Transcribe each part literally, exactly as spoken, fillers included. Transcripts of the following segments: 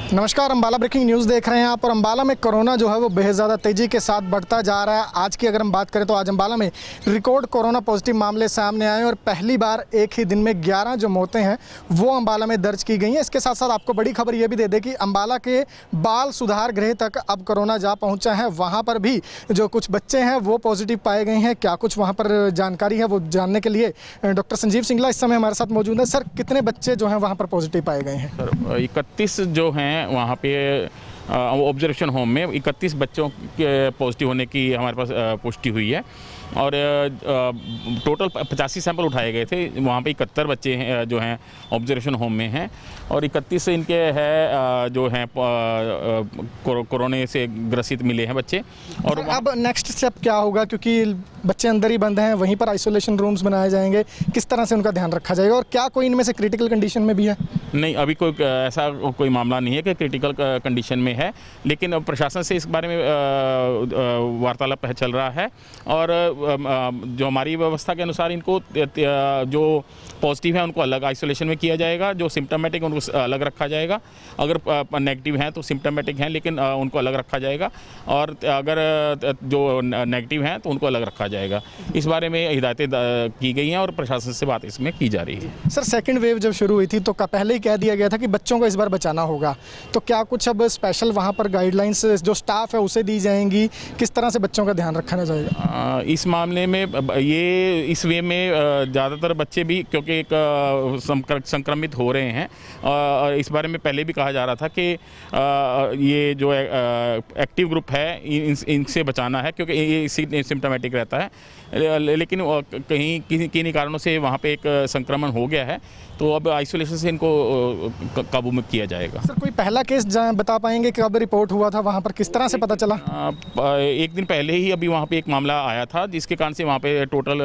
नमस्कार, Ambala breaking news देख रहे हैं आप। और अंबाला में कोरोना जो है वो बेहद ज़्यादा तेज़ी के साथ बढ़ता जा रहा है। आज की अगर हम बात करें तो आज अंबाला में रिकॉर्ड कोरोना पॉजिटिव मामले सामने आए और पहली बार एक ही दिन में ग्यारह जो मौतें हैं वो अंबाला में दर्ज की गई हैं। इसके साथ साथ आपको बड़ी खबर ये भी दे दें कि अंबाला के बाल सुधार गृह तक अब कोरोना जा पहुँचा है। वहाँ पर भी जो कुछ बच्चे हैं वो पॉजिटिव पाए गए हैं। क्या कुछ वहाँ पर जानकारी है वो जानने के लिए डॉक्टर संजीव सिंगला इस समय हमारे साथ मौजूद है। सर, कितने बच्चे जो हैं वहाँ पर पॉजिटिव पाए गए हैं? सर, इकतीस जो हैं वहाँ पे ऑब्जर्वेशन होम में इकतीस बच्चों के पॉजिटिव होने की हमारे पास पुष्टि हुई है और टोटल पचासी सैंपल उठाए गए थे। वहाँ पे इकहत्तर बच्चे हैं जो हैं ऑब्जर्वेशन होम में हैं और इकतीस इनके हैं जो हैं कोरोना से ग्रसित मिले हैं बच्चे। और अब नेक्स्ट स्टेप क्या होगा, क्योंकि बच्चे अंदर ही बंद हैं, वहीं पर आइसोलेशन रूम्स बनाए जाएंगे, किस तरह से उनका ध्यान रखा जाएगा और क्या कोई इनमें से क्रिटिकल कंडीशन में भी है? नहीं, अभी कोई ऐसा कोई मामला नहीं है कि क्रिटिकल कंडीशन में है, लेकिन प्रशासन से इस बारे में वार्तालाप चल रहा है और जो हमारी व्यवस्था के अनुसार इनको जो पॉजिटिव है उनको अलग आइसोलेशन में किया जाएगा, जो सिम्टोमेटिक उनको अलग रखा जाएगा। अगर नेगेटिव हैं तो सिम्टोमेटिक हैं लेकिन उनको अलग रखा जाएगा और अगर जो नेगेटिव हैं तो उनको अलग रखा जाएगा। इस बारे में हिदायतें की गई हैं और प्रशासन से बात इसमें की जा रही है। सर, सेकेंड वेव जब शुरू हुई थी तो पहले ही कह दिया गया था कि बच्चों को इस बार बचाना होगा, तो क्या कुछ अब स्पेशल वहाँ पर गाइडलाइंस जो स्टाफ है उसे दी जाएंगी? किस तरह से बच्चों का ध्यान रखा जाएगा? इस मामले में ये इस वे में ज़्यादातर बच्चे भी क्योंकि एक संक्रमित हो रहे हैं और इस बारे में पहले भी कहा जा रहा था कि ये जो एक्टिव ग्रुप है इन इनसे बचाना है क्योंकि ये सिम्टोमेटिक रहता है, लेकिन कहीं किसी किन्हीं कारणों से वहाँ पे एक संक्रमण हो गया है तो अब आइसोलेशन से इनको काबू में किया जाएगा। सर, कोई पहला केस बता पाएंगे कब रिपोर्ट हुआ था, वहाँ पर किस तरह से पता चला? एक दिन पहले ही अभी वहाँ पे एक मामला आया था जिसके कारण से वहाँ पे टोटल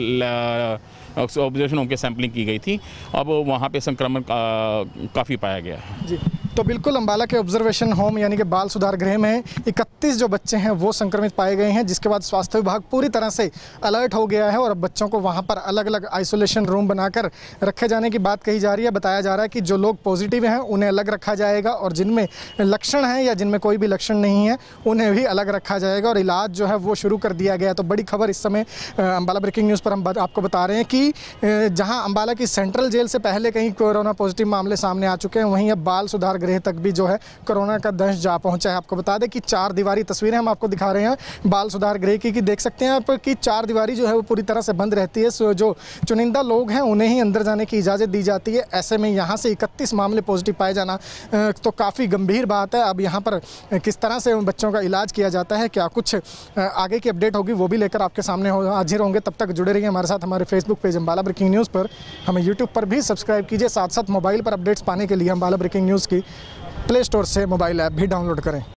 ऑब्जर्वेशन होम के सैंपलिंग की गई थी। अब वहाँ पे संक्रमण का, काफ़ी पाया गया है। जी, तो बिल्कुल अंबाला के ऑब्जर्वेशन होम यानी कि बाल सुधार गृह में इकतीस जो बच्चे हैं वो संक्रमित पाए गए हैं, जिसके बाद स्वास्थ्य विभाग पूरी तरह से अलर्ट हो गया है और बच्चों को वहाँ पर अलग अलग आइसोलेशन रूम बनाकर रखे जाने की बात कही जा रही है। बताया जा रहा है कि जो लोग पॉजिटिव हैं उन्हें अलग रखा जाएगा और जिनमें लक्षण हैं या जिनमें कोई भी लक्षण नहीं है उन्हें भी अलग रखा जाएगा और इलाज जो है वो शुरू कर दिया गया। तो बड़ी खबर इस समय अंबाला ब्रेकिंग न्यूज़ पर हम आपको बता रहे हैं कि जहां अंबाला की सेंट्रल जेल से पहले कहीं कोरोना पॉजिटिव मामले सामने आ चुके हैं, वहीं अब बाल सुधार गृह तक भी जो है कोरोना का दंश जा पहुंचा है। आपको बता दें कि चार दीवारी तस्वीरें हम आपको दिखा रहे हैं बाल सुधार गृह की, कि देख सकते हैं आप कि चार दीवारी जो है वो पूरी तरह से बंद रहती है। सो जो चुनिंदा लोग हैं उन्हें ही अंदर जाने की इजाज़त दी जाती है। ऐसे में यहाँ से इकतीस मामले पॉजिटिव पाए जाना तो काफ़ी गंभीर बात है। अब यहाँ पर किस तरह से उन बच्चों का इलाज किया जाता है, क्या कुछ आगे की अपडेट होगी वो भी लेकर आपके सामने हाजिर होंगे। तब तक जुड़े रहिए हमारे साथ हमारे Facebook page Ambala breaking news पर। हमें यूट्यूब पर भी सब्सक्राइब कीजिए। साथ साथ मोबाइल पर अपडेट्स पाने के लिए अंबाला ब्रेकिंग न्यूज़ की प्ले स्टोर से मोबाइल ऐप भी डाउनलोड करें।